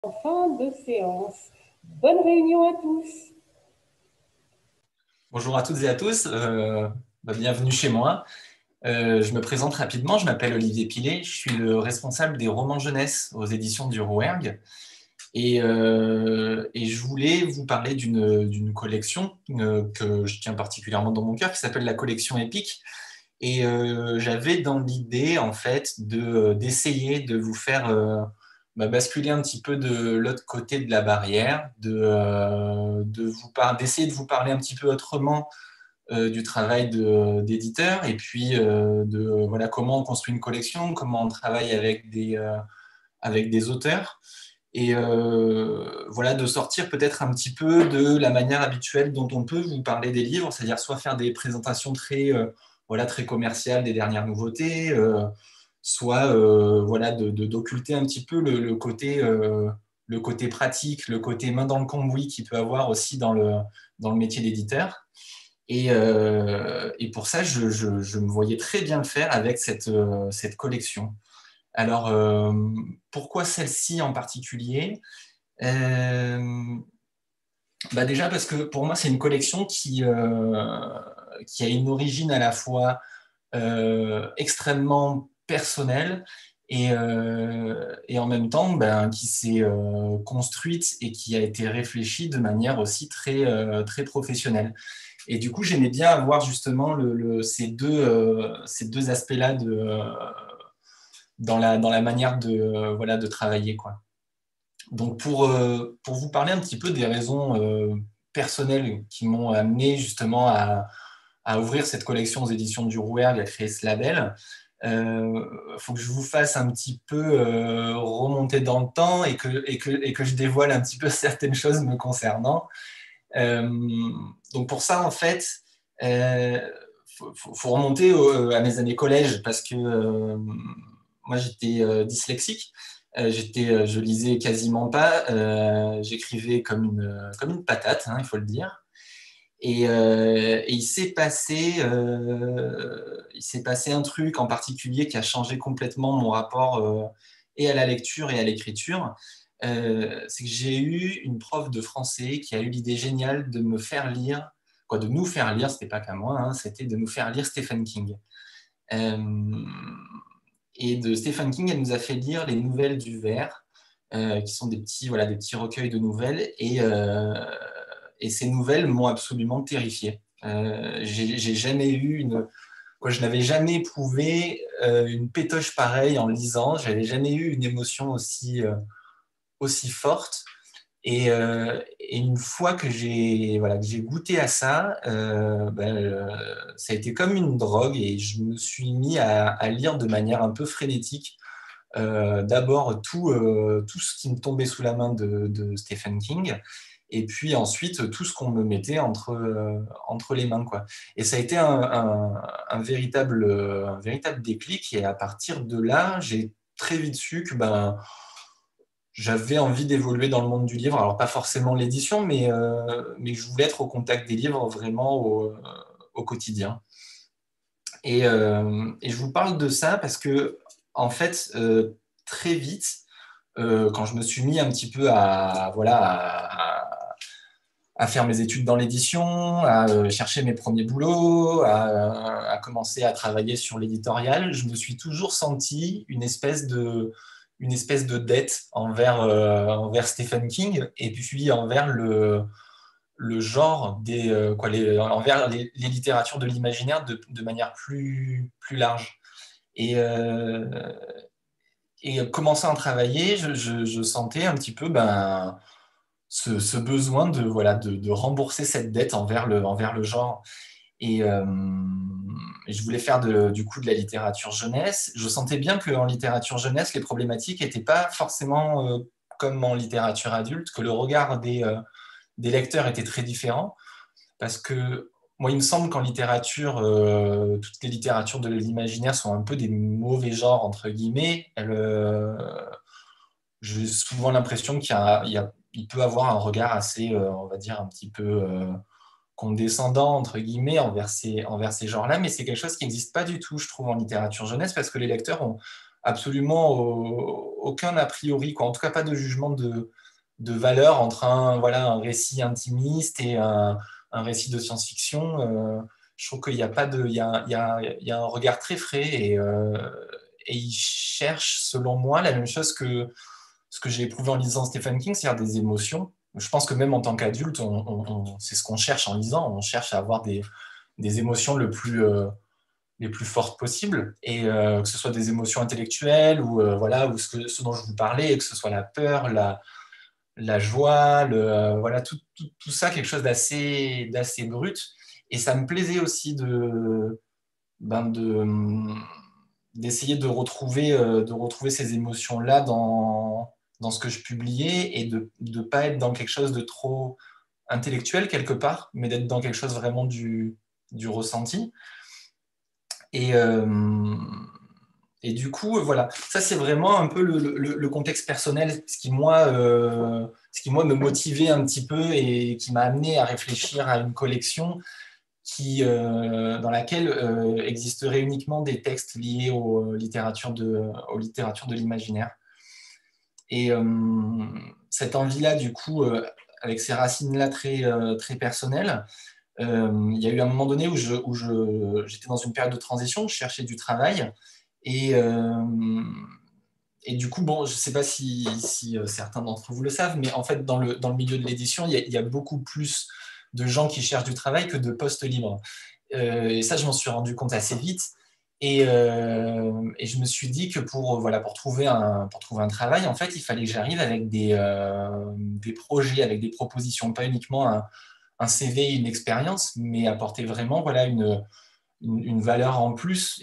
En fin de séance. Bonne réunion à tous. Bonjour à toutes et à tous, bienvenue chez moi. Je me présente rapidement, je m'appelle Olivier Pilet, je suis le responsable des romans jeunesse aux éditions du Rouergue et je voulais vous parler d'une collection que je tiens particulièrement dans mon cœur qui s'appelle la collection Épique. J'avais dans l'idée en fait d'essayer de vous faire basculer un petit peu de l'autre côté de la barrière, d'essayer de vous parler un petit peu autrement du travail d'éditeur et puis voilà, comment on construit une collection, comment on travaille avec des auteurs et voilà, de sortir peut-être un petit peu de la manière habituelle dont on peut vous parler des livres, c'est-à-dire soit faire des présentations voilà, très commerciales des dernières nouveautés, soit voilà, d'occulter un petit peu le côté pratique, le côté main dans le cambouis qu'il peut avoir aussi dans le métier d'éditeur. Et pour ça, je me voyais très bien le faire avec cette collection. Alors, pourquoi celle-ci en particulier? Euh, Déjà parce que pour moi, c'est une collection qui a une origine à la fois extrêmement personnelle et en même temps qui s'est construite et qui a été réfléchie de manière aussi très professionnelle. Et du coup, j'aimais bien avoir justement ces deux aspects-là dans la manière voilà, de travailler, quoi. Donc, pour vous parler un petit peu des raisons personnelles qui m'ont amené justement à ouvrir cette collection aux éditions du Rouergue, à créer ce label, faut que je vous fasse un petit peu remonter dans le temps et que je dévoile un petit peu certaines choses me concernant. Euh, donc pour ça, en fait, euh, faut remonter à mes années collège parce que moi j'étais dyslexique. Je lisais quasiment pas, j'écrivais comme une patate, hein, il faut le dire. Et il s'est passé un truc en particulier qui a changé complètement mon rapport et à la lecture et à l'écriture. C'est que j'ai eu une prof de français qui a eu l'idée géniale de me faire lire, quoi, de nous faire lire, c'était pas qu'à moi, hein, c'était de nous faire lire Stephen King. Euh, et de Stephen King, elle nous a fait lire les Nouvelles du Ver, qui sont voilà, des petits recueils de nouvelles. Et ces nouvelles m'ont absolument terrifié. J'ai jamais eu quoi, je n'avais jamais éprouvé une pétoche pareille en lisant. J'avais jamais eu une émotion aussi forte. Et une fois que voilà, que j'ai goûté à ça, ça a été comme une drogue et je me suis mis à lire de manière un peu frénétique. D'abord tout ce qui me tombait sous la main de Stephen King et puis ensuite tout ce qu'on me mettait entre les mains, quoi. Et ça a été un véritable déclic et à partir de là, j'ai très vite su que j'avais envie d'évoluer dans le monde du livre. Alors, pas forcément l'édition, mais je voulais être au contact des livres vraiment au quotidien. Et je vous parle de ça parce que, en fait, très vite, quand je me suis mis un petit peu voilà, à faire mes études dans l'édition, à chercher mes premiers boulots, à commencer à travailler sur l'éditorial, je me suis toujours senti une espèce de dette envers Stephen King et puis envers le genre envers les littératures de l'imaginaire de manière plus large. Et, euh, et commençant à travailler, je sentais un petit peu ce besoin voilà, de rembourser cette dette envers le genre. Et, euh, et je voulais faire du coup de la littérature jeunesse. Je sentais bien qu'en littérature jeunesse, les problématiques n'étaient pas forcément comme en littérature adulte, que le regard des lecteurs était très différent. Parce que moi, il me semble qu'en littérature, toutes les littératures de l'imaginaire sont un peu des mauvais genres, entre guillemets. J'ai souvent l'impression il peut avoir un regard assez, on va dire, un petit peu condescendant, entre guillemets, envers ces genres-là, mais c'est quelque chose qui n'existe pas du tout, je trouve, en littérature jeunesse, parce que les lecteurs ont absolument aucun a priori, quoi. En tout cas, pas de jugement de valeur entre un récit intimiste et un récit de science-fiction. Je trouve qu'il y a pas de, il y a un regard très frais et il cherche, selon moi, la même chose que ce que j'ai éprouvé en lisant Stephen King, c'est-à-dire des émotions. Je pense que même en tant qu'adulte, c'est ce qu'on cherche en lisant. On cherche à avoir des émotions les plus fortes possibles, et que ce soit des émotions intellectuelles ou, voilà, ou ce dont je vous parlais, que ce soit la peur, la joie, voilà, tout ça, quelque chose d'assez brut. Et ça me plaisait aussi ben d'essayer de retrouver ces émotions-là dans ce que je publiais et de ne pas être dans quelque chose de trop intellectuel quelque part, mais d'être dans quelque chose vraiment du ressenti. Et, euh, et du coup, voilà, ça c'est vraiment un peu le contexte personnel, ce qui moi me motivait un petit peu et qui m'a amené à réfléchir à une collection dans laquelle existeraient uniquement des textes liés aux littératures de l'imaginaire. Et cette envie-là, du coup, avec ces racines-là très personnelles, il y a eu un moment donné j'étais dans une période de transition, je cherchais du travail. Et, et du coup, bon, je ne sais pas si certains d'entre vous le savent, mais en fait, dans le milieu de l'édition, il y a beaucoup plus de gens qui cherchent du travail que de postes libres. Et ça, je m'en suis rendu compte assez vite. Et je me suis dit que voilà, pour trouver un travail, en fait, il fallait que j'arrive avec des projets, avec des propositions, pas uniquement un CV, une expérience, mais apporter vraiment voilà, une valeur en plus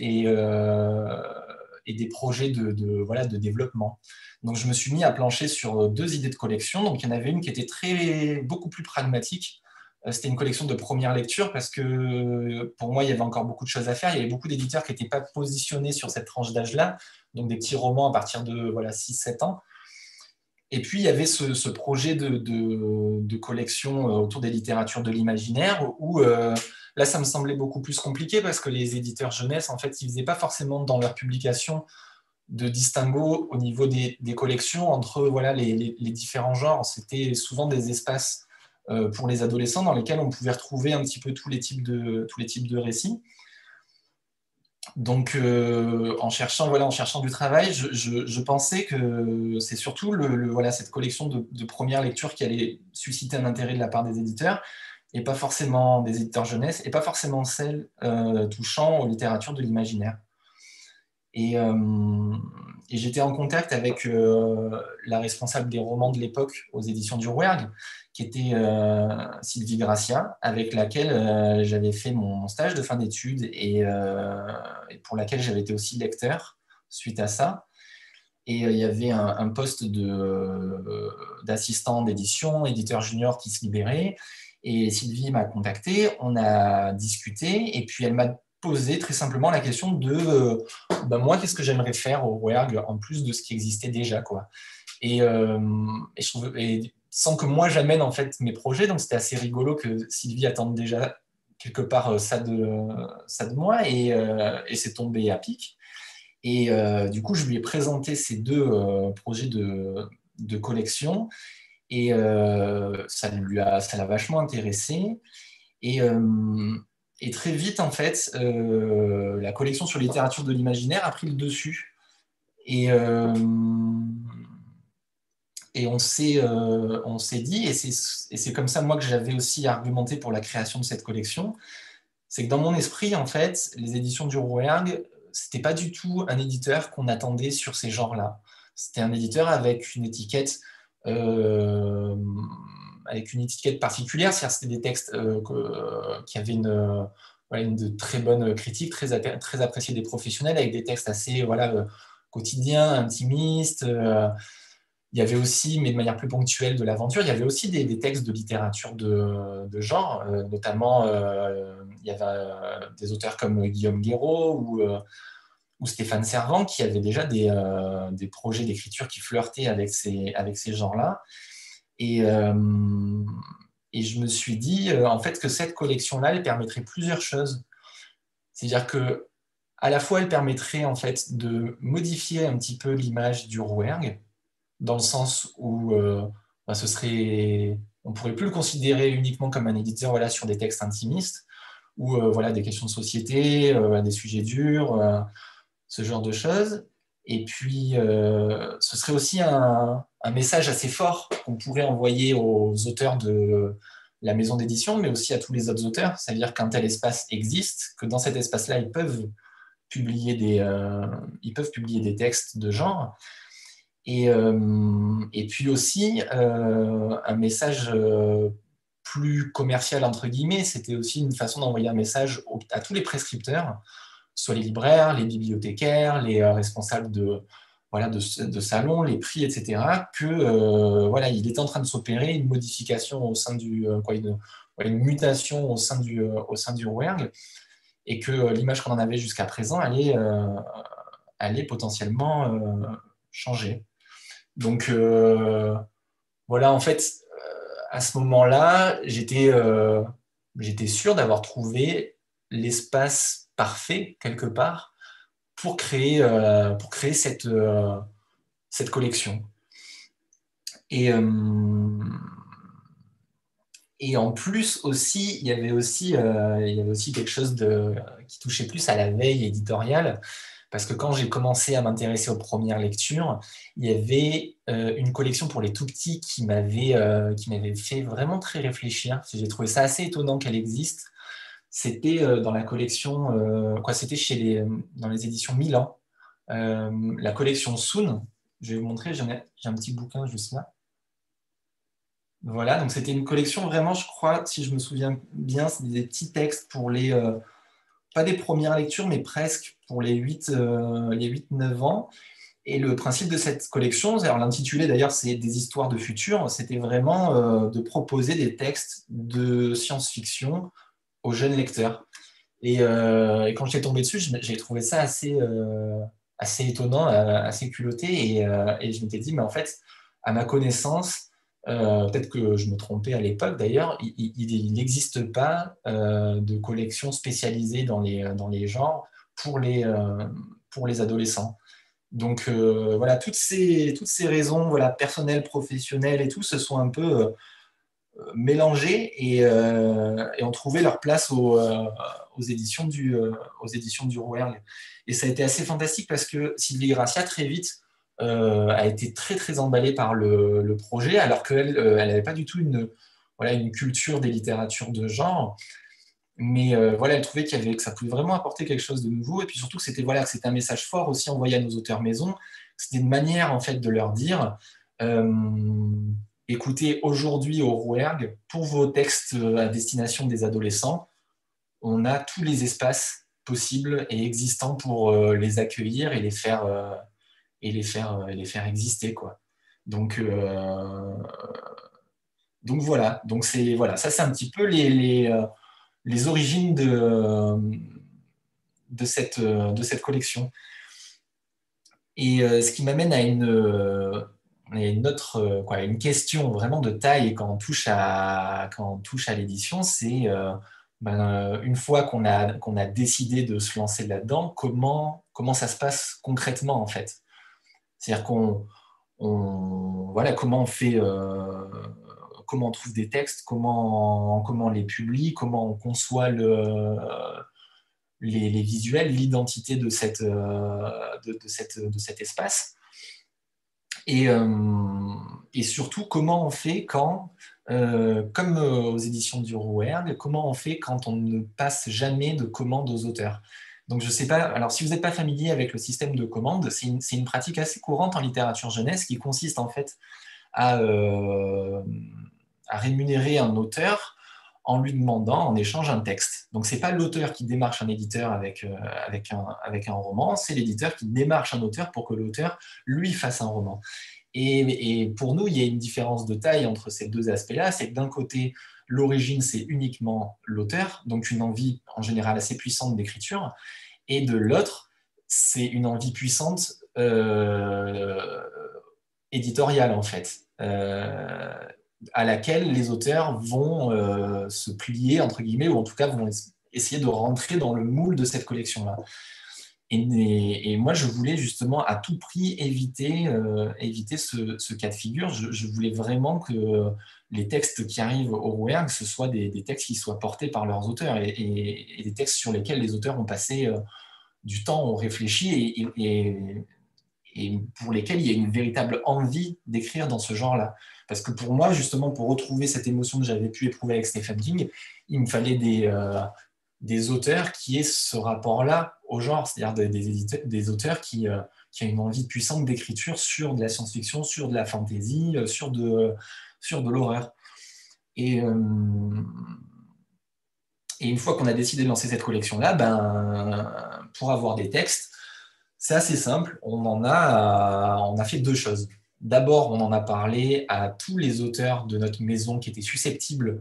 et des projets voilà, de développement. Donc, je me suis mis à plancher sur deux idées de collection. Donc, il y en avait une qui était beaucoup plus pragmatique. C'était une collection de première lecture parce que pour moi, il y avait encore beaucoup de choses à faire. Il y avait beaucoup d'éditeurs qui n'étaient pas positionnés sur cette tranche d'âge-là, donc des petits romans à partir de voilà, 6-7 ans. Et puis, il y avait ce projet de collection autour des littératures de l'imaginaire où là, ça me semblait beaucoup plus compliqué parce que les éditeurs jeunesse, en fait, ils ne faisaient pas forcément dans leur publication de distinguo au niveau des collections entre voilà, les différents genres. C'était souvent des espaces pour les adolescents dans lesquels on pouvait retrouver un petit peu tous les types de récits. Donc, en cherchant du travail, je pensais que c'est surtout voilà, cette collection de première lecture qui allait susciter un intérêt de la part des éditeurs, et pas forcément des éditeurs jeunesse, et pas forcément celles touchant aux littératures de l'imaginaire. Et, euh, et j'étais en contact avec la responsable des romans de l'époque aux éditions du Rouergue, qui était Sylvie Gracia, avec laquelle j'avais fait mon stage de fin d'études et pour laquelle j'avais été aussi lecteur suite à ça. Et il y avait un poste d'assistant d'édition, éditeur junior qui se libérait. Et Sylvie m'a contacté, on a discuté, et puis elle m'a posé très simplement la question de moi, qu'est-ce que j'aimerais faire au Rouergue en plus de ce qui existait déjà, quoi. Et sans que moi j'amène en fait mes projets, donc c'était assez rigolo que Sylvie attende déjà quelque part ça de moi, et c'est tombé à pic. Et du coup, je lui ai présenté ces deux projets de collection, et ça l'a vachement intéressé. Et, euh, et très vite, en fait, la collection sur littérature de l'imaginaire a pris le dessus. Et, euh, et on s'est dit, et c'est comme ça, moi, que j'avais aussi argumenté pour la création de cette collection, c'est que dans mon esprit, en fait, les éditions du Rouergue, c'était pas du tout un éditeur qu'on attendait sur ces genres-là. C'était un éditeur euh, avec une étiquette particulière, c'est-à-dire c'était des textes qui avaient voilà, une de très bonne critique, très appréciée des professionnels, avec des textes assez voilà, quotidiens, intimistes. Il y avait aussi, mais de manière plus ponctuelle, de l'aventure. Il y avait aussi des textes de littérature de genre, notamment il y avait des auteurs comme Guillaume Guéraud ou Stéphane Servant qui avaient déjà des projets d'écriture qui flirtaient avec ces genres-là. Et, euh, et je me suis dit, en fait, que cette collection-là, elle permettrait plusieurs choses. C'est-à-dire que À la fois, elle permettrait en fait de modifier un petit peu l'image du Rouergue, dans le sens où bah, on pourrait plus le considérer uniquement comme un éditeur voilà, sur des textes intimistes, ou voilà, des questions de société, des sujets durs, ce genre de choses. Et puis, ce serait aussi un message assez fort qu'on pourrait envoyer aux auteurs de la maison d'édition, mais aussi à tous les autres auteurs. C'est-à-dire qu'un tel espace existe, que dans cet espace-là, ils peuvent publier des textes de genre. Et puis aussi, un message plus commercial, entre guillemets, c'était aussi une façon d'envoyer un message à tous les prescripteurs, soit les libraires, les bibliothécaires, les responsables voilà, de salons, les prix, etc., que voilà, il était en train de s'opérer une modification au sein une mutation au sein du Rouergue, et que l'image qu'on en avait jusqu'à présent allait potentiellement changer. Donc voilà, en fait, à ce moment-là, j'étais sûr d'avoir trouvé l'espace parfait quelque part pour créer cette collection. Et, euh, et en plus aussi, il y avait aussi quelque chose qui touchait plus à la veille éditoriale, parce que quand j'ai commencé à m'intéresser aux premières lectures, il y avait une collection pour les tout petits qui m'avait fait vraiment très réfléchir. J'ai trouvé ça assez étonnant qu'elle existe. C'était dans la collection, c'était dans les éditions Milan, la collection Soon. Je vais vous montrer, j'ai un petit bouquin juste là. Voilà, donc c'était une collection vraiment, je crois, si je me souviens bien, c'est des petits textes pour pas des premières lectures, mais presque pour les 8-9 ans. Et le principe de cette collection, alors l'intitulé d'ailleurs, c'est Des histoires de futur, c'était vraiment de proposer des textes de science-fiction aux jeunes lecteurs. Et quand j'étais tombé dessus, j'ai trouvé ça assez étonnant, assez culotté. Et je m'étais dit, mais en fait, à ma connaissance, peut-être que je me trompais à l'époque d'ailleurs, il n'existe pas de collection spécialisée dans les genres pour les adolescents. Donc voilà, toutes ces raisons voilà, personnelles, professionnelles et tout se sont un peu mélangées et ont trouvé leur place aux éditions du Rouergue. Et ça a été assez fantastique parce que Sylvie Gracia, très vite, a été très, très emballée par le projet, alors qu'elle elle n'avait pas du tout voilà, une culture des littératures de genre. Mais voilà, elle trouvait que ça pouvait vraiment apporter quelque chose de nouveau. Et puis surtout, que c'était un message fort aussi envoyé à nos auteurs maison. C'était une manière, en fait, de leur dire écoutez, aujourd'hui au Rouergue, pour vos textes à destination des adolescents, on a tous les espaces possibles et existants pour les accueillir et les faire exister, quoi. Donc, donc voilà. Voilà. Ça, c'est un petit peu les origines de cette collection. Et ce qui m'amène à une autre une question vraiment de taille quand on touche à l'édition, c'est une fois qu'on a décidé de se lancer là-dedans, comment ça se passe concrètement en fait? C'est-à-dire voilà, comment on fait, comment on trouve des textes, comment on les publie, comment on conçoit les visuels, l'identité de cet espace. Et, euh, et surtout, comment on fait comme aux éditions du Rouergue, comment on fait quand on ne passe jamais de commande aux auteurs? Donc, je sais pas, alors si vous n'êtes pas familier avec le système de commande, c'est une pratique assez courante en littérature jeunesse qui consiste en fait à, euh, à rémunérer un auteur en lui demandant en échange un texte. Donc, ce n'est pas l'auteur qui démarche un éditeur avec un roman, c'est l'éditeur qui démarche un auteur pour que l'auteur lui fasse un roman. Et pour nous, il y a une différence de taille entre ces deux aspects-là, c'est que d'un côté, l'origine, c'est uniquement l'auteur, donc une envie en général assez puissante d'écriture, et de l'autre, c'est une envie puissante éditoriale, en fait, à laquelle les auteurs vont se plier, entre guillemets, ou en tout cas vont essayer de rentrer dans le moule de cette collection-là. Et moi, je voulais justement à tout prix éviter ce cas de figure. Je voulais vraiment que les textes qui arrivent au Rouergue, ce soient des textes qui soient portés par leurs auteurs et des textes sur lesquels les auteurs ont passé du temps, ont réfléchi et pour lesquels il y a une véritable envie d'écrire dans ce genre-là. Parce que pour moi, justement, pour retrouver cette émotion que j'avais pu éprouver avec Stephen King, il me fallait des auteurs qui aient ce rapport-là au genre, c'est-à-dire des auteurs qui ont une envie puissante d'écriture sur de la science-fiction, sur de la fantasy, sur de l'horreur. Et, euh, et une fois qu'on a décidé de lancer cette collection-là, pour avoir des textes, c'est assez simple. On a fait deux choses. D'abord, on en a parlé à tous les auteurs de notre maison qui étaient susceptibles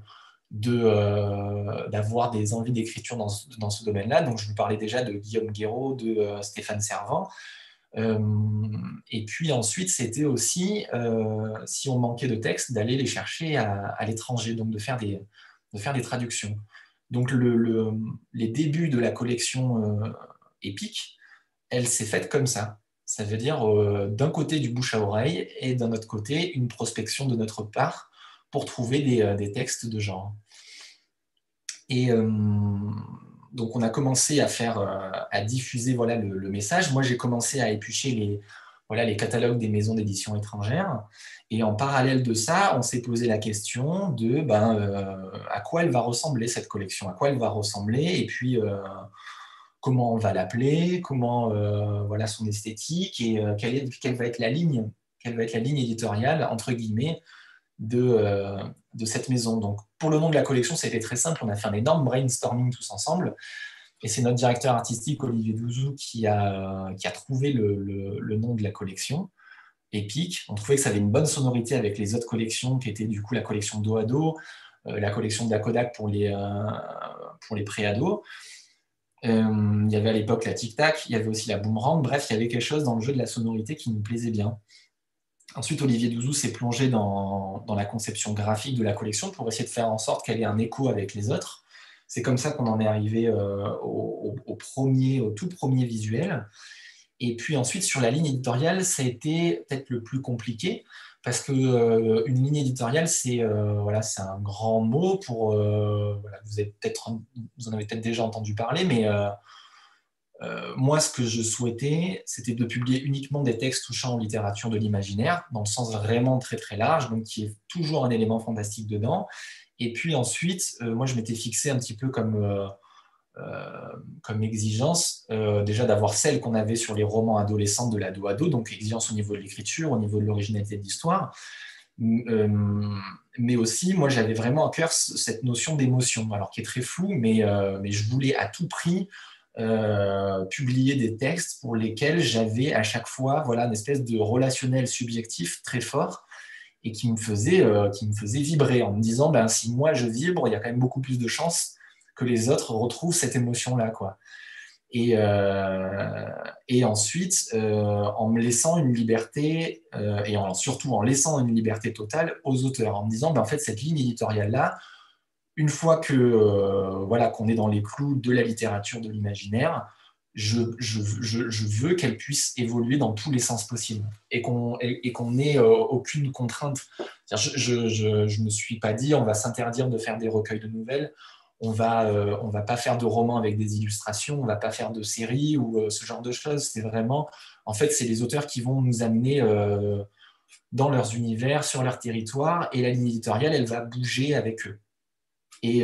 d'avoir des envies d'écriture dans ce domaine-là. Donc, je vous parlais déjà de Guillaume Guéraud, de Stéphane Servant. Et puis ensuite, c'était aussi, si on manquait de textes, d'aller les chercher à l'étranger, donc de faire des traductions. Donc, les débuts de la collection Épique, elle s'est faite comme ça. Ça veut dire d'un côté du bouche à oreille et d'un autre côté une prospection de notre part pour trouver des textes de genre. Et donc on a commencé à diffuser voilà, le message. Moi j'ai commencé à éplucher les catalogues des maisons d'édition étrangères. Et en parallèle de ça, on s'est posé la question de à quoi elle va ressembler cette collection, à quoi elle va ressembler, et puis comment on va l'appeler, comment voilà son esthétique et quelle va être la ligne éditoriale entre guillemets de cette maison. Donc pour le nom de la collection, c'était très simple. On a fait un énorme brainstorming tous ensemble. Et c'est notre directeur artistique Olivier Douzou qui a trouvé le nom de la collection. Épique. On trouvait que ça avait une bonne sonorité avec les autres collections qui étaient du coup la collection dos à dos, la collection de la Kodak pour les pré-ados. Il y avait à l'époque la Tic Tac, il y avait aussi la Boomerang. Bref, il y avait quelque chose dans le jeu de la sonorité qui nous plaisait bien. Ensuite, Olivier Douzou s'est plongé dans la conception graphique de la collection pour essayer de faire en sorte qu'elle ait un écho avec les autres. C'est comme ça qu'on en est arrivé au tout premier visuel. Et puis ensuite, sur la ligne éditoriale, ça a été peut-être le plus compliqué parce que une ligne éditoriale, c'est un grand mot pour voilà, vous en avez peut-être déjà entendu parler, mais moi, ce que je souhaitais, c'était de publier uniquement des textes touchant aux littératures de l'imaginaire, dans le sens vraiment très très large, donc qui est toujours un élément fantastique dedans. Et puis ensuite, moi, je m'étais fixé un petit peu comme exigence, déjà d'avoir celle qu'on avait sur les romans adolescents de l'ado ado, donc exigence au niveau de l'écriture, au niveau de l'originalité de l'histoire. Mais aussi, moi, j'avais vraiment à cœur cette notion d'émotion, alors qui est très floue, mais je voulais à tout prix publier des textes pour lesquels j'avais à chaque fois voilà, une espèce de relationnel subjectif très fort et qui me faisait vibrer en me disant si moi je vibre, il y a quand même beaucoup plus de chances que les autres retrouvent cette émotion-là, quoi. Et ensuite, en me laissant une liberté, surtout en laissant une liberté totale aux auteurs, en me disant, en fait, cette ligne éditoriale-là, une fois que voilà, qu'on est dans les clous de la littérature de l'imaginaire, je veux qu'elle puisse évoluer dans tous les sens possibles et qu'on n'ait aucune contrainte. Je ne me suis pas dit, on va s'interdire de faire des recueils de nouvelles, on va pas faire de romans avec des illustrations, on va pas faire de séries ou ce genre de choses. C'est vraiment, en fait, c'est les auteurs qui vont nous amener dans leurs univers, sur leur territoire, et la ligne éditoriale, elle va bouger avec eux. Et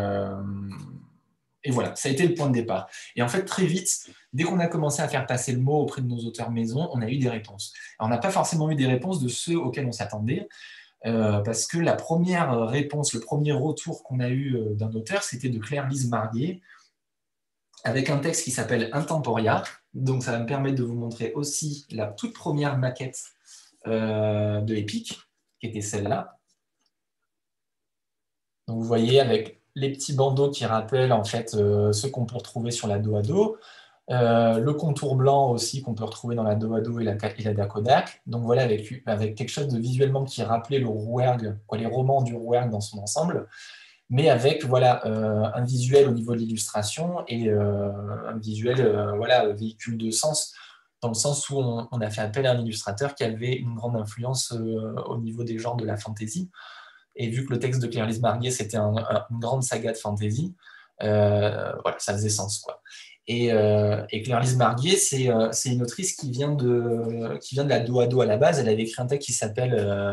voilà, ça a été le point de départ. Et en fait, très vite, dès qu'on a commencé à faire passer le mot auprès de nos auteurs maison, on a eu des réponses. Alors, on n'a pas forcément eu des réponses de ceux auxquels on s'attendait, parce que la première réponse, le premier retour qu'on a eu d'un auteur, c'était de Claire-Lise Marguet, avec un texte qui s'appelle Intemporia. Donc, ça va me permettre de vous montrer aussi la toute première maquette de Épique, qui était celle-là. Donc, vous voyez, avec les petits bandeaux qui rappellent en fait ce qu'on peut retrouver sur la dos à dos. Le contour blanc aussi qu'on peut retrouver dans la dos à dos et la Dakodak. Donc voilà, avec quelque chose de visuellement qui rappelait le Rouergue, les romans du Rouergue dans son ensemble. mais avec voilà, un visuel au niveau de l'illustration et un visuel voilà, véhicule de sens, dans le sens où on a fait appel à un illustrateur qui avait une grande influence au niveau des genres de la fantasy. Et vu que le texte de Claire-Lise Marguet, c'était une grande saga de fantasy, voilà, ça faisait sens, quoi. Et Claire-Lise Marguet, c'est une autrice qui vient de la dos à dos à la base. Elle avait écrit un texte qui s'appelle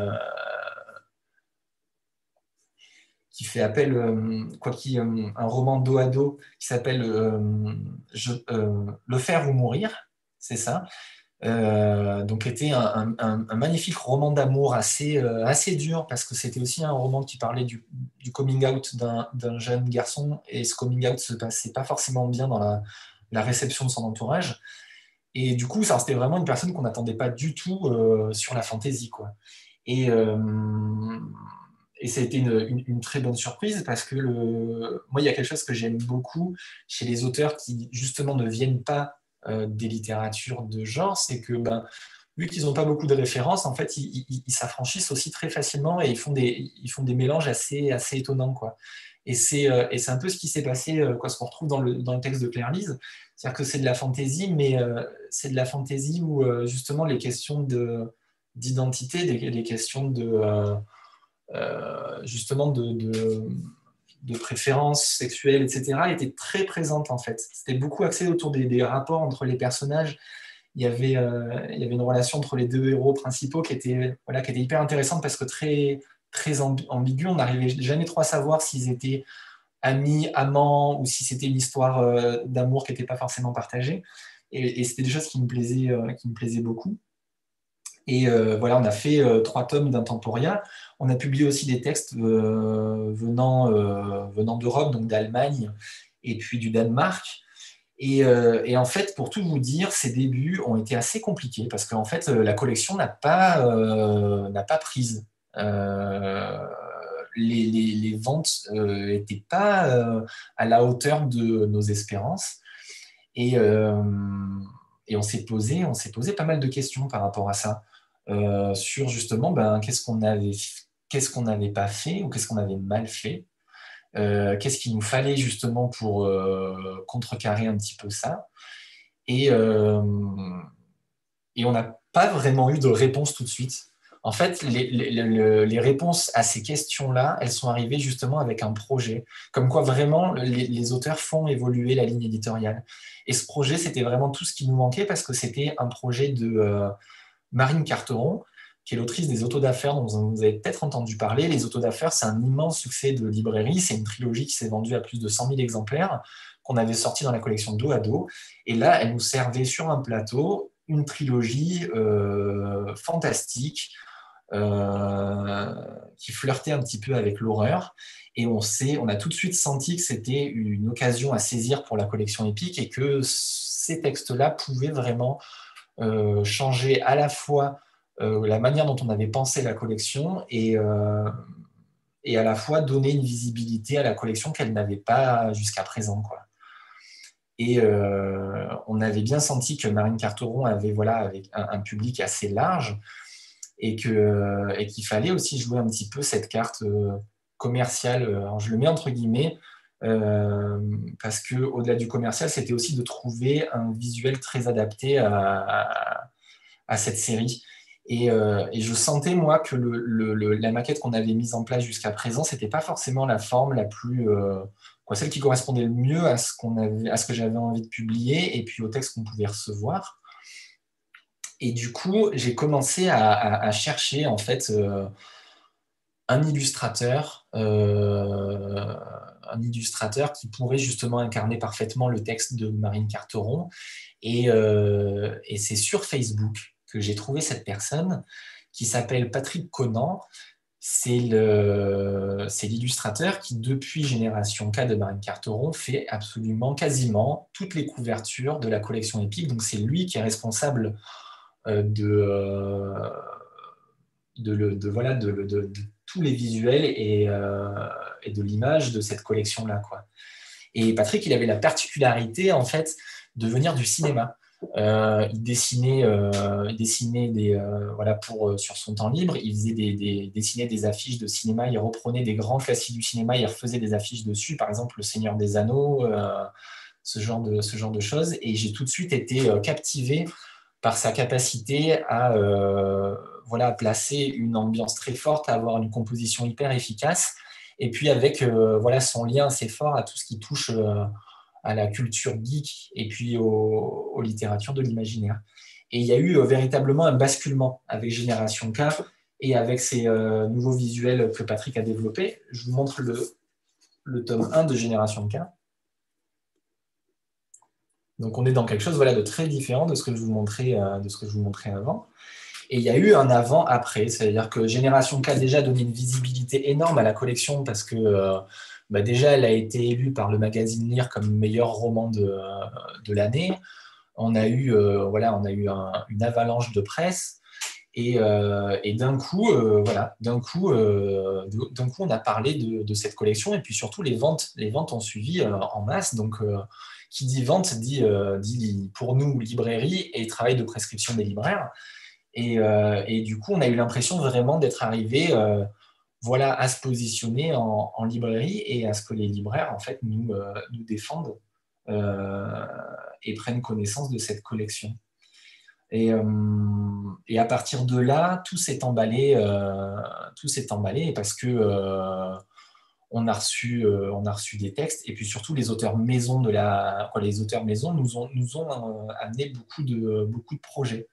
qui fait appel, un roman dos à dos qui s'appelle Le faire ou mourir, c'est ça. Donc était un magnifique roman d'amour assez dur parce que c'était aussi un roman qui parlait du coming out d'un jeune garçon et ce coming out se passait pas forcément bien dans la réception de son entourage. Et du coup, ça c'était vraiment une personne qu'on n'attendait pas du tout sur la fantaisie, quoi. Et, euh, et ça a été une très bonne surprise parce que moi, il y a quelque chose que j'aime beaucoup chez les auteurs qui, justement, ne viennent pas des littératures de genre, c'est que, ben, vu qu'ils n'ont pas beaucoup de références, en fait, ils s'affranchissent aussi très facilement et ils font des mélanges assez étonnants, quoi. Et c'est un peu ce qui s'est passé, quoi, ce qu'on retrouve dans le texte de Claire-Lise. C'est-à-dire que c'est de la fantaisie, mais c'est de la fantaisie où, justement, les questions d'identité, les questions justement de préférences sexuelles, etc., étaient très présentes, en fait. C'était beaucoup axé autour des rapports entre les personnages. Il y avait une relation entre les deux héros principaux voilà, qui était hyper intéressante parce que très ambiguë. On n'arrivait jamais trop à savoir s'ils étaient amis, amants, ou si c'était une histoire d'amour qui n'était pas forcément partagée. Et c'était des choses qui me plaisaient beaucoup. Et voilà, on a fait 3 tomes d'Intemporia. On a publié aussi des textes venant d'Europe, donc d'Allemagne et puis du Danemark. Et en fait, pour tout vous dire, ces débuts ont été assez compliqués parce qu'en fait, la collection n'a pas prise. Euh, les ventes n'étaient pas à la hauteur de nos espérances. Et, euh, et on s'est posé pas mal de questions par rapport à ça, sur justement ben, qu'est-ce qu'on n'avait pas fait ou qu'est-ce qu'on avait mal fait, qu'est-ce qu'il nous fallait justement pour contrecarrer un petit peu ça. Et, euh, et on n'a pas vraiment eu de réponse tout de suite. En fait, les réponses à ces questions-là, elles sont arrivées justement avec un projet, comme quoi vraiment les auteurs font évoluer la ligne éditoriale. Et ce projet, c'était vraiment tout ce qui nous manquait parce que c'était un projet de Marine Carteron, qui est l'autrice des Autos d'affaires dont vous avez peut-être entendu parler. Les Autos d'affaires, c'est un immense succès de librairie. C'est une trilogie qui s'est vendue à plus de 100 000 exemplaires, qu'on avait sorti dans la collection Dos à Dos. Et là, elle nous servait sur un plateau une trilogie fantastique qui flirtait un petit peu avec l'horreur. Et on a tout de suite senti que c'était une occasion à saisir pour la collection épique et que ces textes-là pouvaient vraiment changer à la fois la manière dont on avait pensé la collection et à la fois donner une visibilité à la collection qu'elle n'avait pas jusqu'à présent, quoi. Et on avait bien senti que Marine Carteron avait voilà, avec un public assez large et qu'il fallait aussi jouer un petit peu cette carte commerciale. Alors je le mets entre guillemets parce que au-delà du commercial, c'était aussi de trouver un visuel très adapté à cette série. Et je sentais, moi, que la maquette qu'on avait mise en place jusqu'à présent, c'était pas forcément la forme la plus, celle qui correspondait le mieux à ce que j'avais envie de publier et puis au texte qu'on pouvait recevoir. Et du coup, j'ai commencé à chercher, en fait, un illustrateur qui pourrait justement incarner parfaitement le texte de Marine Carteron. Et c'est sur Facebook que j'ai trouvé cette personne qui s'appelle Patrick Conan. C'est l'illustrateur qui, depuis Génération K de Marine Carteron, fait absolument quasiment toutes les couvertures de la collection épique. Donc c'est lui qui est responsable voilà, de tous les visuels et de l'image de cette collection-là, quoi. Et Patrick, il avait la particularité, en fait, de venir du cinéma. Il dessinait voilà, sur son temps libre. Il faisait dessinait des affiches de cinéma. Il reprenait des grands classiques du cinéma. Il refaisait des affiches dessus. Par exemple, Le Seigneur des Anneaux, ce genre de choses. Et j'ai tout de suite été captivé par sa capacité à voilà, placer une ambiance très forte, à avoir une composition hyper efficace. Et puis avec voilà, son lien assez fort à tout ce qui touche à la culture geek et puis aux littératures de l'imaginaire. Et il y a eu véritablement un basculement avec Génération K et avec ces nouveaux visuels que Patrick a développés. Je vous montre le tome 1 de Génération K. Donc on est dans quelque chose voilà, de très différent de ce que je vous montrais avant. Et il y a eu un avant-après, c'est-à-dire que Génération K a déjà donné une visibilité énorme à la collection parce que déjà elle a été élue par le magazine Lire comme meilleur roman de l'année. On a eu, une avalanche de presse et d'un coup, on a parlé de cette collection et puis surtout les ventes ont suivi en masse. Donc qui dit vente dit pour nous librairie et travail de prescription des libraires. Et du coup, on a eu l'impression vraiment d'être arrivé voilà, à se positionner en librairie et à ce que les libraires en fait, nous défendent et prennent connaissance de cette collection. Et à partir de là, tout s'est emballé parce que on a reçu des textes et puis surtout les auteurs maison les auteurs maison nous ont amené beaucoup de projets.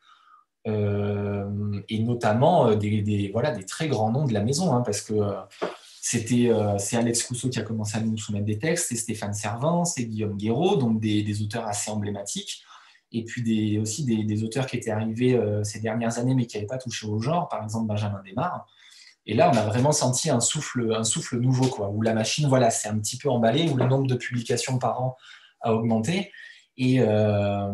Et notamment voilà, des très grands noms de la maison, hein, parce que c'est Alex Rousseau qui a commencé à nous soumettre des textes, c'est Stéphane Servan, c'est Guillaume Guéraud, donc des auteurs assez emblématiques, et puis aussi des auteurs qui étaient arrivés ces dernières années mais qui n'avaient pas touché au genre, par exemple Benjamin Desmar. Et là, on a vraiment senti un souffle nouveau, quoi, où la machine voilà, s'est un petit peu emballée, où le nombre de publications par an a augmenté. Et là,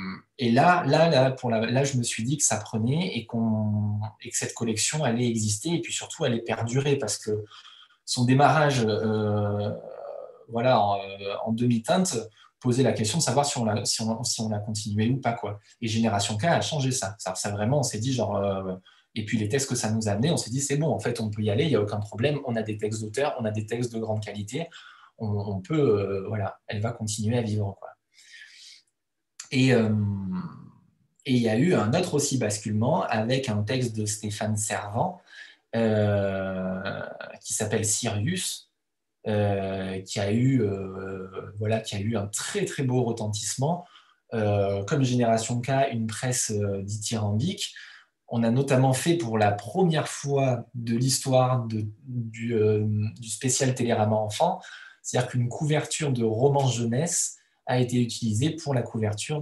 je me suis dit que ça prenait et que cette collection allait exister et puis surtout allait perdurer parce que son démarrage voilà, en demi-teinte posait la question de savoir si on l'a continué ou pas, quoi. Et Génération K a changé ça. Ça vraiment, on s'est dit genre... et puis les textes que ça nous a amenés, on s'est dit c'est bon, en fait, on peut y aller, il n'y a aucun problème. On a des textes d'auteurs, on a des textes de grande qualité. On peut, voilà, elle va continuer à vivre, quoi. Et il y a eu un autre aussi basculement avec un texte de Stéphane Servan qui s'appelle Sirius, qui a eu un très très beau retentissement. Comme Génération K, une presse dithyrambique. On a notamment fait pour la première fois de l'histoire du spécial Télérama Enfant, c'est-à-dire qu'une couverture de roman jeunesse a été utilisée pour la couverture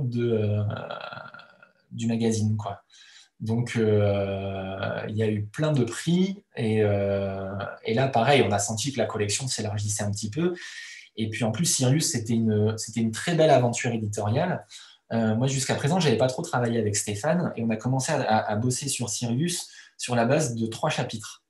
du magazine, quoi. Donc, il y a eu plein de prix et là, pareil, on a senti que la collection s'élargissait un petit peu. Et puis, en plus, Sirius, c'était une très belle aventure éditoriale. Moi, jusqu'à présent, je n'avais pas trop travaillé avec Stéphane et on a commencé à bosser sur Sirius sur la base de 3 chapitres.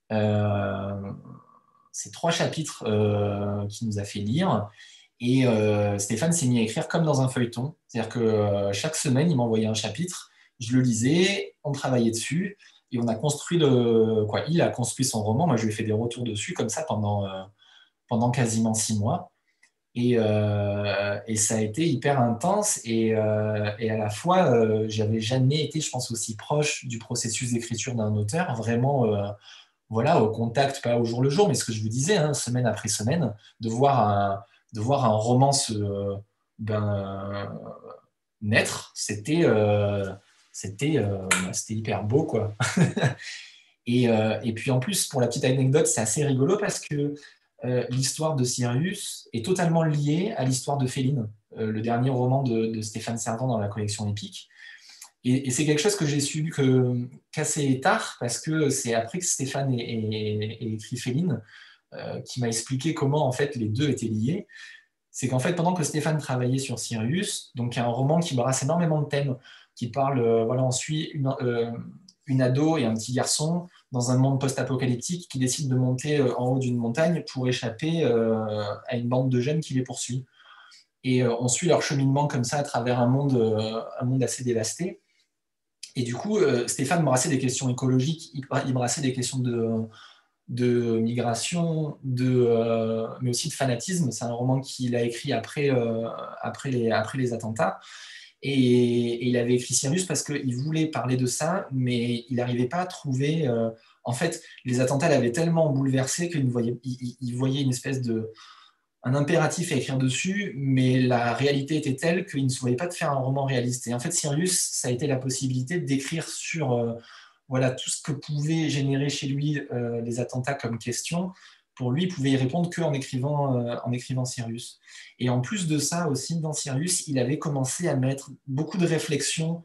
C'est 3 chapitres qu'il nous a fait lire. Et Stéphane s'est mis à écrire comme dans un feuilleton. C'est-à-dire que chaque semaine, il m'envoyait un chapitre, je le lisais, on travaillait dessus, et on a construit il a construit son roman. Moi, je lui ai fait des retours dessus, comme ça, pendant quasiment 6 mois. Et ça a été hyper intense. Et à la fois, j'avais jamais été, je pense, aussi proche du processus d'écriture d'un auteur, vraiment voilà, au contact, pas au jour le jour, mais ce que je vous disais, hein, semaine après semaine, de voir un roman naître, c'était hyper beau, quoi. Et puis en plus, pour la petite anecdote, c'est assez rigolo parce que l'histoire de Sirius est totalement liée à l'histoire de Féline, le dernier roman de Stéphane Servan dans la collection Épique. Et c'est quelque chose que j'ai su qu'assez tard, parce que c'est après que Stéphane ait écrit Féline qui m'a expliqué comment en fait les deux étaient liés. C'est qu'en fait, pendant que Stéphane travaillait sur Sirius, donc il y a un roman qui brasse énormément de thèmes, qui parle, voilà, on suit une ado et un petit garçon dans un monde post-apocalyptique qui décide de monter en haut d'une montagne pour échapper à une bande de jeunes qui les poursuit. Et on suit leur cheminement comme ça à travers un monde assez dévasté. Et du coup, Stéphane brassait des questions écologiques, il brassait des questions de migration, mais aussi de fanatisme. C'est un roman qu'il a écrit après les attentats. Et il avait écrit Sirius parce qu'il voulait parler de ça, mais il n'arrivait pas à trouver. En fait, les attentats l'avaient tellement bouleversé qu'il voyait une espèce un impératif à écrire dessus, mais la réalité était telle qu'il ne se voyait pas de faire un roman réaliste. Et en fait, Sirius, ça a été la possibilité d'écrire sur voilà, tout ce que pouvaient générer chez lui les attentats comme question. Pour lui, il pouvait y répondre en écrivant Sirius. Et en plus de ça aussi, dans Sirius, il avait commencé à mettre beaucoup de réflexions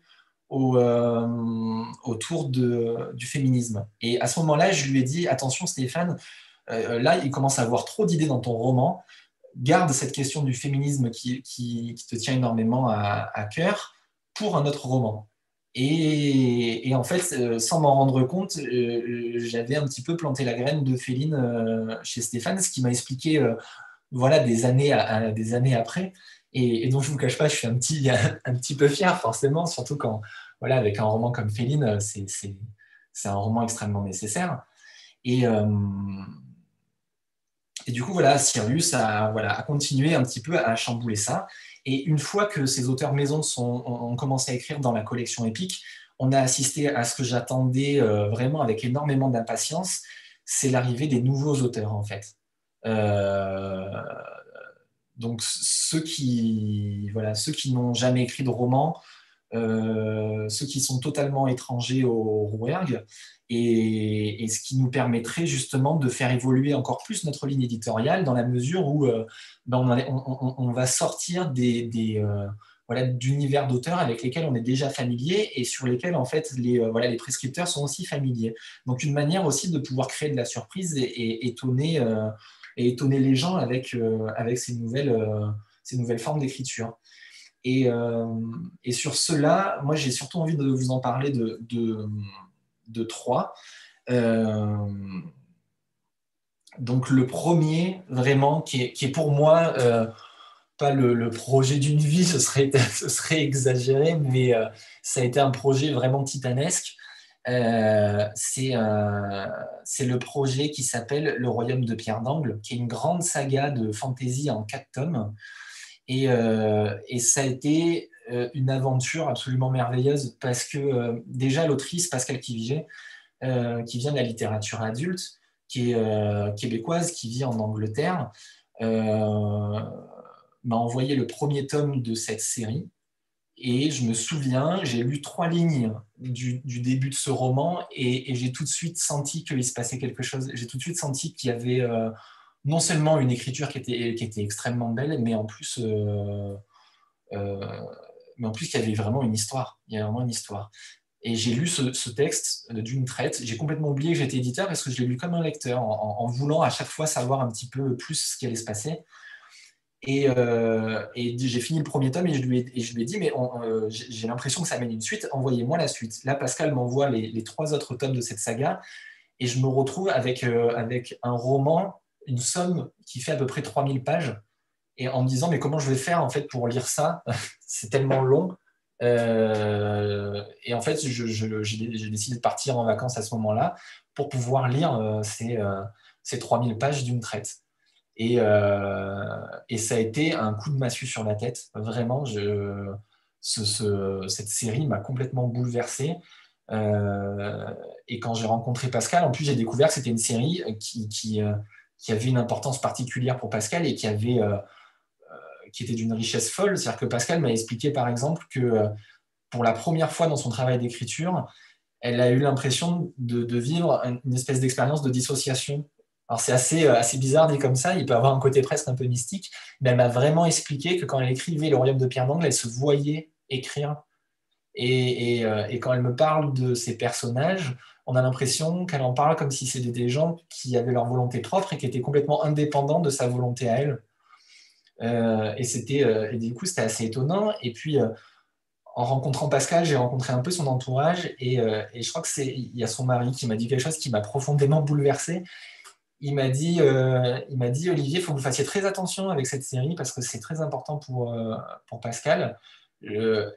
autour du féminisme. Et à ce moment-là, je lui ai dit, attention Stéphane, là, il commence à avoir trop d'idées dans ton roman, garde cette question du féminisme qui te tient énormément à cœur pour un autre roman. Et en fait, sans m'en rendre compte, j'avais un petit peu planté la graine de Féline chez Stéphane, ce qui m'a expliqué voilà, des années après. Et donc, je ne vous cache pas, je suis un petit peu fier, forcément, surtout quand, voilà, avec un roman comme Féline, c'est un roman extrêmement nécessaire. Et, euh, et du coup, voilà, Sirius a continué un petit peu à chambouler ça. Et une fois que ces auteurs maison ont commencé à écrire dans la collection épique, on a assisté à ce que j'attendais vraiment avec énormément d'impatience, c'est l'arrivée des nouveaux auteurs, en fait. Euh, donc, ceux qui n'ont jamais écrit de roman, ceux qui sont totalement étrangers au Rouergue, et ce qui nous permettrait justement de faire évoluer encore plus notre ligne éditoriale dans la mesure où ben, on va sortir voilà, d'univers d'auteurs avec lesquels on est déjà familier et sur lesquels en fait voilà, les prescripteurs sont aussi familiers. Donc une manière aussi de pouvoir créer de la surprise et étonner les gens avec ces nouvelles formes d'écriture. Et sur cela, moi, j'ai surtout envie de vous en parler de trois. Euh, donc, le premier, vraiment, qui est pour moi pas le projet d'une vie, ce serait exagéré, mais ça a été un projet vraiment titanesque. C'est le projet qui s'appelle Le Royaume de Pierre d'Angle, qui est une grande saga de fantasy en 4 tomes. Et ça a été une aventure absolument merveilleuse parce que déjà l'autrice Pascale Kiviget, qui vient de la littérature adulte, qui est québécoise, qui vit en Angleterre, euh, m'a envoyé le premier tome de cette série. Et je me souviens, j'ai lu 3 lignes du début de ce roman et j'ai tout de suite senti qu'il se passait quelque chose. J'ai tout de suite senti qu'il y avait non seulement une écriture qui était extrêmement belle, euh, mais en plus qu'il y avait vraiment une histoire. Il y a vraiment une histoire. Et j'ai lu ce texte d'une traite. J'ai complètement oublié que j'étais éditeur parce que je l'ai lu comme un lecteur, en voulant à chaque fois savoir un petit peu plus ce qui allait se passer. Et j'ai fini le premier tome et je lui ai dit, mais j'ai l'impression que ça mène une suite, envoyez-moi la suite. Là, Pascal m'envoie les 3 autres tomes de cette saga et je me retrouve avec un roman, une somme qui fait à peu près 3 000 pages et en me disant, mais comment je vais faire en fait pour lire ça? C'est tellement long. Et en fait, j'ai décidé de partir en vacances à ce moment-là pour pouvoir lire ces 3 000 pages d'une traite. Et ça a été un coup de massue sur la tête. Vraiment, cette série m'a complètement bouleversé. Et quand j'ai rencontré Pascal, en plus, j'ai découvert que c'était une série qui avait une importance particulière pour Pascal et qui était d'une richesse folle. C'est-à-dire que Pascal m'a expliqué, par exemple, que pour la première fois dans son travail d'écriture, elle a eu l'impression de vivre une espèce d'expérience de dissociation. Alors c'est assez bizarre dit comme ça, il peut avoir un côté presque un peu mystique, mais elle m'a vraiment expliqué que quand elle écrivait Le Royaume de Pierre d'Angle, elle se voyait écrire. Et quand elle me parle de ces personnages, on a l'impression qu'elle en parle comme si c'était des gens qui avaient leur volonté propre et qui étaient complètement indépendants de sa volonté à elle. Et du coup, c'était assez étonnant. Et puis, en rencontrant Pascal, j'ai rencontré un peu son entourage et je crois il y a son mari qui m'a dit quelque chose qui m'a profondément bouleversé. il m'a dit, Olivier, il faut que vous fassiez très attention avec cette série parce que c'est très important pour Pascal. Euh,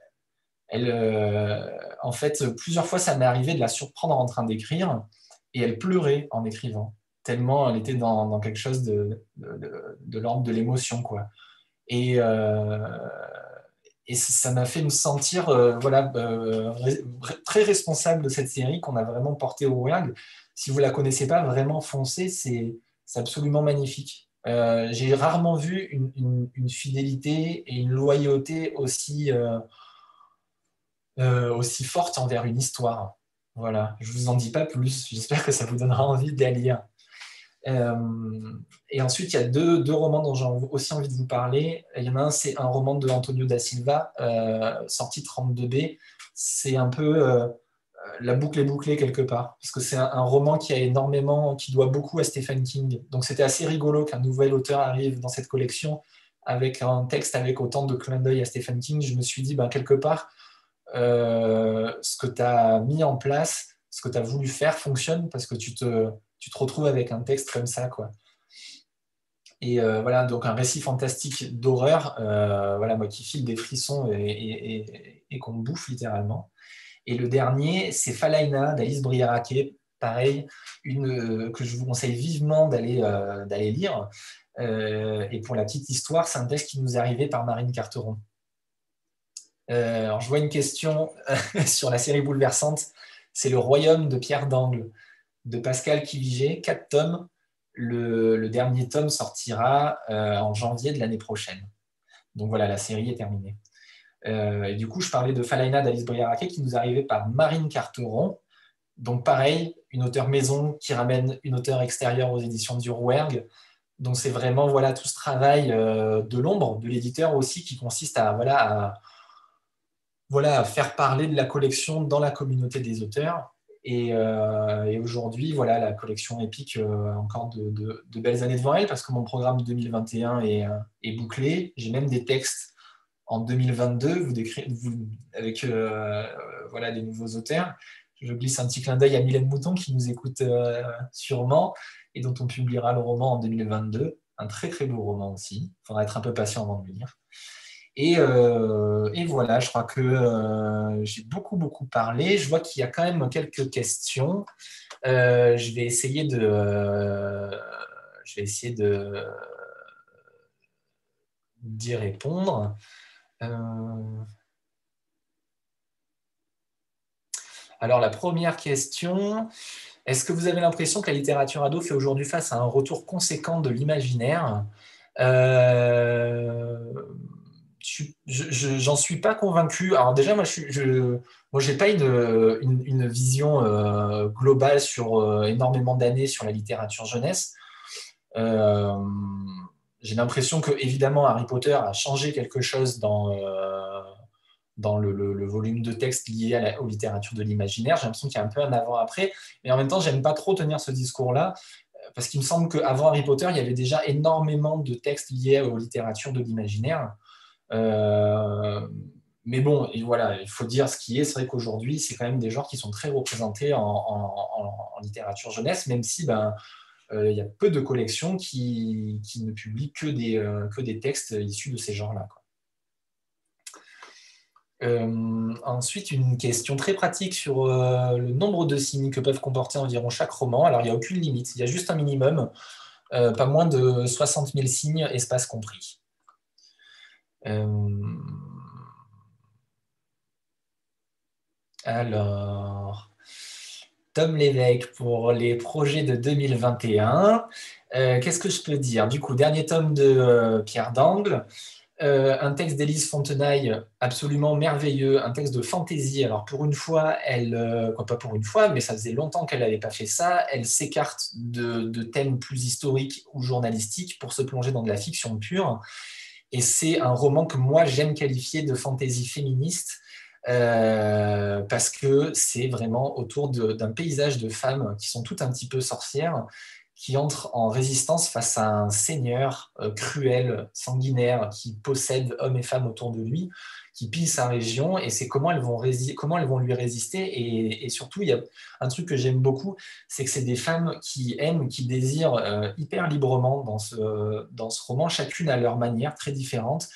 en fait, plusieurs fois, ça m'est arrivé de la surprendre en train d'écrire et elle pleurait en écrivant, tellement elle était dans quelque chose de l'ordre de l'émotion, quoi. Et, euh, et ça m'a fait me sentir voilà, très responsable de cette série qu'on a vraiment portée au WERG. Si vous ne la connaissez pas, vraiment foncez, c'est absolument magnifique. J'ai rarement vu une fidélité et une loyauté aussi forte envers une histoire. Voilà, je ne vous en dis pas plus. J'espère que ça vous donnera envie de la lire. Et ensuite, il y a deux romans dont j'ai aussi envie de vous parler. Il y en a un, c'est un roman de Antonio da Silva, sorti 32B. C'est un peu la boucle est bouclée quelque part, parce que c'est un roman qui doit beaucoup à Stephen King. Donc c'était assez rigolo qu'un nouvel auteur arrive dans cette collection avec un texte avec autant de clins d'œil à Stephen King. Je me suis dit, ben, quelque part, ce que tu as mis en place, ce que tu as voulu faire fonctionne parce que tu te retrouves avec un texte comme ça, quoi. Et voilà, donc un récit fantastique d'horreur, voilà, moi qui file des frissons et qu'on me bouffe littéralement. Et le dernier, c'est Falaina d'Alice Briarake, pareil, que je vous conseille vivement d'aller lire. Et pour la petite histoire, c'est un texte qui nous est arrivé par Marine Carteron. Alors, je vois une question sur la série bouleversante. C'est Le Royaume de Pierre d'Angle de Pascal Quilliger, 4 tomes. Le dernier tome sortira en janvier de l'année prochaine. Donc voilà, la série est terminée. Et du coup, je parlais de Falaina d'Alice Briarake qui nous arrivait par Marine Carteron. Donc pareil, une auteure maison qui ramène une auteure extérieure aux éditions du Rouergue. Donc c'est vraiment voilà, tout ce travail de l'ombre de l'éditeur aussi qui consiste à faire parler de la collection dans la communauté des auteurs. Et aujourd'hui, voilà, la collection Epic a encore de belles années devant elle parce que mon programme 2021 est bouclé. J'ai même des textes en 2022 avec voilà, des nouveaux auteurs. Je glisse un petit clin d'œil à Mylène Mouton qui nous écoute sûrement et dont on publiera le roman en 2022. Un très très beau roman aussi. Il faudra être un peu patient avant de le lire. Et voilà, je crois que j'ai beaucoup parlé. Je vois qu'il y a quand même quelques questions. Je vais essayer d'y répondre. Alors, la première question, est-ce que vous avez l'impression que la littérature ado fait aujourd'hui face à un retour conséquent de l'imaginaire? J'en suis pas convaincu. Alors déjà, moi, j'ai pas une vision globale sur énormément d'années sur la littérature jeunesse. Euh, j'ai l'impression que évidemment Harry Potter a changé quelque chose dans le volume de texte lié aux littératures de l'imaginaire. J'ai l'impression qu'il y a un peu un avant-après, mais en même temps, j'aime pas trop tenir ce discours-là parce qu'il me semble qu'avant Harry Potter, il y avait déjà énormément de textes liés aux littératures de l'imaginaire. Euh, mais bon, et voilà, il faut dire ce qui est. C'est vrai qu'aujourd'hui, c'est quand même des genres qui sont très représentés en littérature jeunesse, même si il y a peu de collections qui ne publient que des textes issus de ces genres-là, quoi. Ensuite, une question très pratique sur le nombre de signes que peuvent comporter environ chaque roman. Alors, il n'y a aucune limite, il y a juste un minimum, pas moins de 60 000 signes, espace compris. Alors, Tom Lévesque pour les projets de 2021. Qu'est-ce que je peux dire? Du coup, dernier tome de Pierre d'Angle. Un texte d'Élise Fontenaille absolument merveilleux, un texte de fantaisie. Alors pour une fois, pas pour une fois, mais ça faisait longtemps qu'elle n'avait pas fait ça, elle s'écarte de thèmes plus historiques ou journalistiques pour se plonger dans de la fiction pure. Et c'est un roman que moi j'aime qualifier de fantaisie féministe. Parce que c'est vraiment autour d'un paysage de femmes qui sont toutes un petit peu sorcières, qui entre en résistance face à un seigneur cruel, sanguinaire, qui possède hommes et femmes autour de lui, qui pille sa région, et c'est comment comment elles vont lui résister. Et surtout, il y a un truc que j'aime beaucoup, c'est que c'est des femmes qui aiment, qui désirent hyper librement dans ce roman, chacune à leur manière, très différente.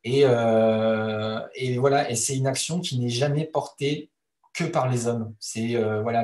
Et voilà, et c'est une action qui n'est jamais portée que par les hommes. C'est voilà,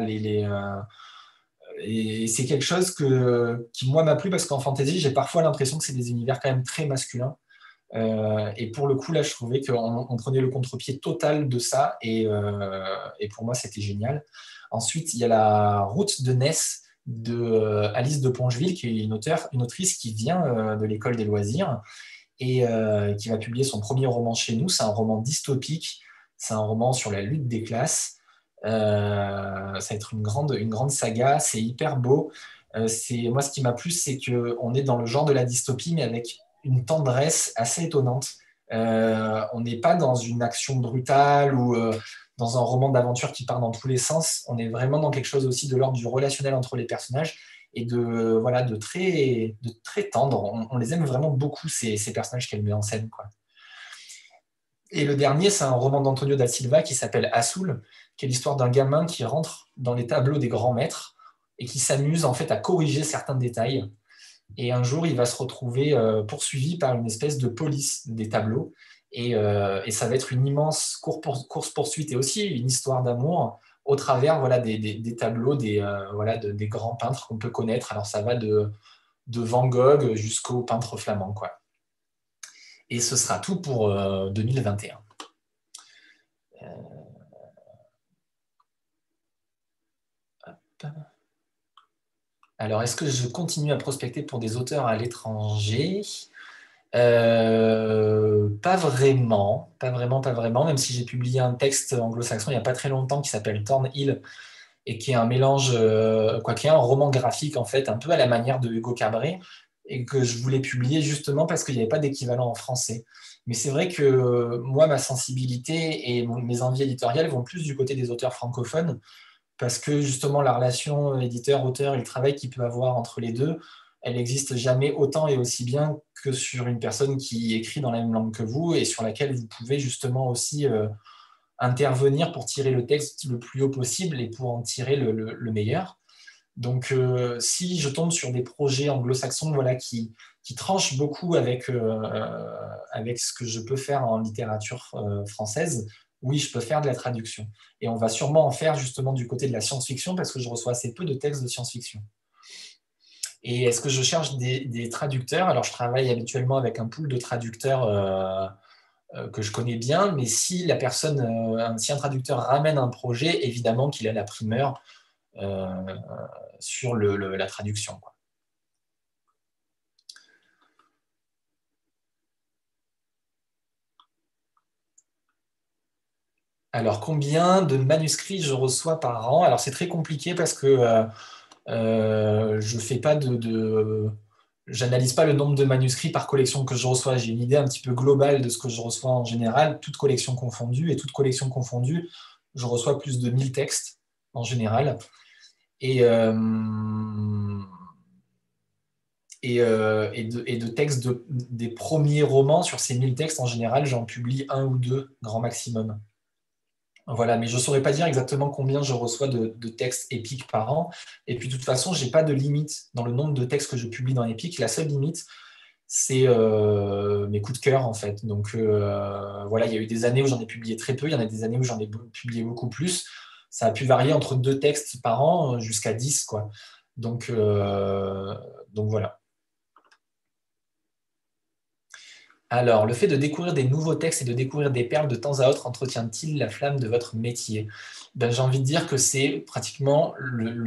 et c'est quelque chose qui, moi, m'a plu parce qu'en fantasy, j'ai parfois l'impression que c'est des univers quand même très masculins. Et pour le coup, là, je trouvais qu'on prenait le contre-pied total de ça. Et pour moi, c'était génial. Ensuite, il y a La Route de Ness de Alice de Pongeville, qui est une autrice qui vient de l'école des loisirs et qui va publier son premier roman chez nous. C'est un roman dystopique. C'est un roman sur la lutte des classes. Ça va être une grande saga, c'est hyper beau. Moi, ce qui m'a plu, c'est qu'on est dans le genre de la dystopie, mais avec une tendresse assez étonnante. On n'est pas dans une action brutale ou dans un roman d'aventure qui part dans tous les sens. On est vraiment dans quelque chose aussi de l'ordre du relationnel entre les personnages et voilà, de très tendre. On les aime vraiment beaucoup, ces personnages qu'elle met en scène, quoi. Et le dernier, c'est un roman d'Antonio da Silva qui s'appelle Assoul, qui est l'histoire d'un gamin qui rentre dans les tableaux des grands maîtres et qui s'amuse en fait à corriger certains détails. Et un jour, il va se retrouver poursuivi par une espèce de police des tableaux. Et ça va être une immense course-poursuite et aussi une histoire d'amour au travers voilà, des tableaux voilà, des grands peintres qu'on peut connaître. Alors ça va de Van Gogh jusqu'au peintre flamand, quoi. Et ce sera tout pour 2021. Alors, est-ce que je continue à prospecter pour des auteurs à l'étranger? Pas vraiment, pas vraiment, pas vraiment, même si j'ai publié un texte anglo-saxon il n'y a pas très longtemps qui s'appelle Thornhill et qui est un mélange, qui est un roman graphique en fait, un peu à la manière de Hugo Cabret, et que je voulais publier justement parce qu'il n'y avait pas d'équivalent en français. Mais c'est vrai que moi, ma sensibilité et mes envies éditoriales vont plus du côté des auteurs francophones, parce que justement la relation éditeur-auteur et le travail qu'il peut avoir entre les deux, elle n'existe jamais autant et aussi bien que sur une personne qui écrit dans la même langue que vous et sur laquelle vous pouvez justement aussi intervenir pour tirer le texte le plus haut possible et pour en tirer le meilleur. Donc, si je tombe sur des projets anglo-saxons voilà, qui tranchent beaucoup avec ce que je peux faire en littérature française, oui, je peux faire de la traduction. Et on va sûrement en faire justement du côté de la science-fiction parce que je reçois assez peu de textes de science-fiction. Et est-ce que je cherche des traducteurs? Alors, je travaille habituellement avec un pool de traducteurs que je connais bien, mais si la personne, si un traducteur ramène un projet, évidemment qu'il a la primeur euh, sur la traduction, quoi. Alors, combien de manuscrits je reçois par an? Alors, c'est très compliqué parce que je fais pas j'analyse pas le nombre de manuscrits par collection que je reçois. J'ai une idée un petit peu globale de ce que je reçois en général, toute collection confondue. Et toute collection confondue, je reçois plus de 1000 textes en général. Et, euh, et de textes des premiers romans, sur ces 1000 textes, en général, j'en publie un ou deux, grand maximum. Voilà, mais je ne saurais pas dire exactement combien je reçois de textes épiques par an. Et puis, de toute façon, je n'ai pas de limite dans le nombre de textes que je publie dans Épique. La seule limite, c'est mes coups de cœur, en fait. Donc, voilà, il y a eu des années où j'en ai publié très peu. Il y en a des années où j'en ai publié beaucoup plus. Ça a pu varier entre 2 textes par an jusqu'à 10, quoi. Donc, donc voilà. Alors, le fait de découvrir des nouveaux textes et de découvrir des perles de temps à autre entretient-il la flamme de votre métier? Ben, j'ai envie de dire que c'est pratiquement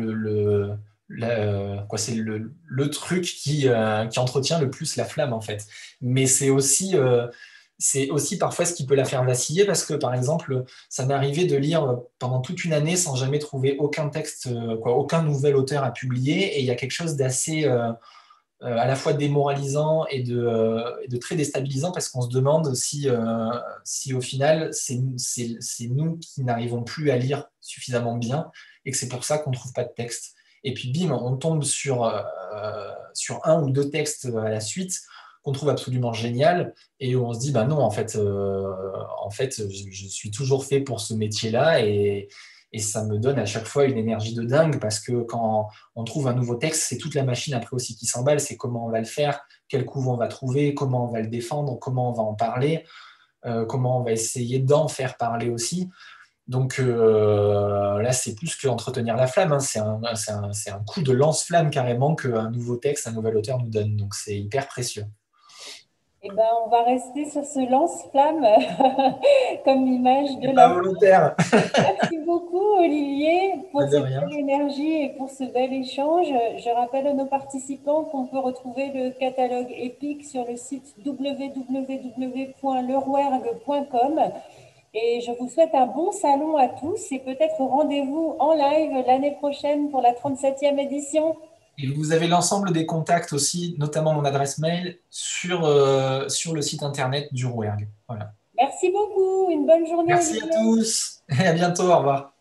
c'est le truc qui entretient le plus la flamme, en fait. Mais c'est aussi parfois ce qui peut la faire vaciller parce que, par exemple, ça m'est arrivé de lire pendant toute une année sans jamais trouver aucun texte, aucun nouvel auteur à publier. Et il y a quelque chose d'assez à la fois démoralisant et de très déstabilisant parce qu'on se demande si au final c'est nous qui n'arrivons plus à lire suffisamment bien et que c'est pour ça qu'on ne trouve pas de texte. et puis bim, on tombe sur un ou deux textes à la suite qu'on trouve absolument génial et où on se dit, bah non, en fait, je suis toujours fait pour ce métier-là et ça me donne à chaque fois une énergie de dingue parce que quand on trouve un nouveau texte, c'est toute la machine après aussi qui s'emballe, c'est comment on va le faire, quel couvent on va trouver, comment on va le défendre, comment on va en parler, comment on va essayer d'en faire parler aussi. Donc là, c'est plus qu'entretenir la flamme, hein. C'est un coup de lance-flamme carrément qu'un nouveau texte, un nouvel auteur nous donne. Donc c'est hyper précieux. Eh ben, on va rester sur ce lance-flamme comme image de C'est la. pas volontaire. Merci beaucoup, Olivier, pour De cette rien. belle énergie et pour ce bel échange. Je rappelle à nos participants qu'on peut retrouver le catalogue EPIC sur le site www.lerouergue.com. Et je vous souhaite un bon salon à tous et peut-être rendez-vous en live l'année prochaine pour la 37e édition. Et vous avez l'ensemble des contacts aussi, notamment mon adresse mail, sur le site internet du Rouergue. Voilà. Merci beaucoup. Une bonne journée, Merci à Olivier. tous et à bientôt. Au revoir.